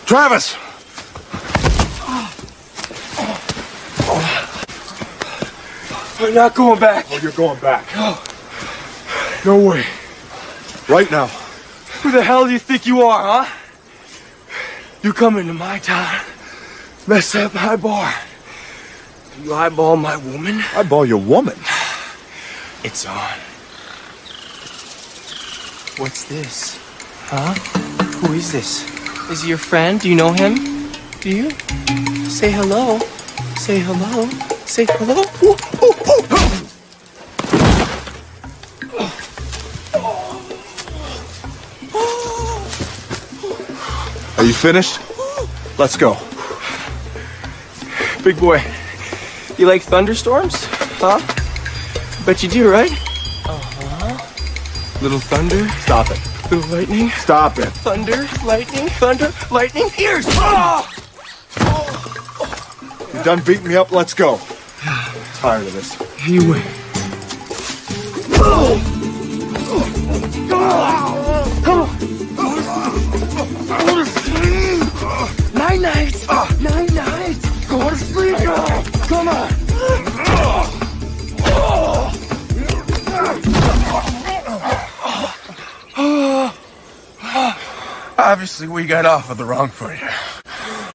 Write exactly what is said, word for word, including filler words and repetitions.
Travis! We're not going back. Oh, you're going back. No. No way. Right now. Who the hell do you think you are, huh? You come into my town, mess up my bar. You eyeball my woman? Eyeball your woman? It's on. What's this? Huh? Who is this? Is he your friend? Do you know him? Do you? Say hello. Say hello. Say hello. Ooh, ooh, ooh. Are you finished? Let's go. Big boy, you like thunderstorms? Huh? Bet you do, right? Uh-huh. Little thunder. Stop it. Little lightning. Stop it. Thunder, lightning, thunder, lightning, ears! Oh! You done beating me up? Let's go. Tired of this. You win. Oh! Come on! Go to sleep! Night night! Night night! Go to sleep now! Come on! Obviously, we got off of the wrong foot here.